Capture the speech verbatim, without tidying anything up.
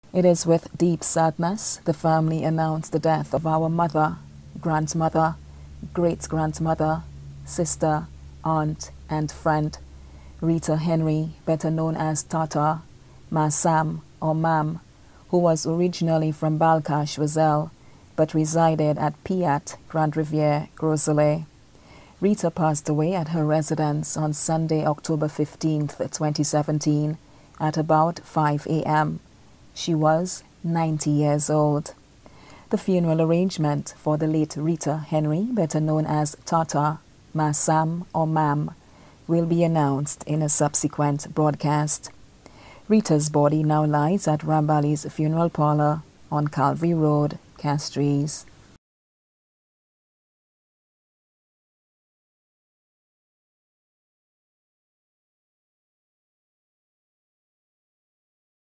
It is with deep sadness the family announced the death of our mother, grandmother, great-grandmother, sister, aunt, and friend, Rita Henry, better known as Tata, Ma Sam, or Mam, who was originally from Balkash, Wazelle, but resided at Piat, Grand Riviere, Gros-Islet. Rita passed away at her residence on Sunday, October fifteenth, twenty seventeen, at about five a m She was ninety years old. The funeral arrangement for the late Rita Henry, better known as Tata, Ma Sam, or Mam, will be announced in a subsequent broadcast. Rita's body now lies at Rambali's funeral parlor on Calvary Road, Castries.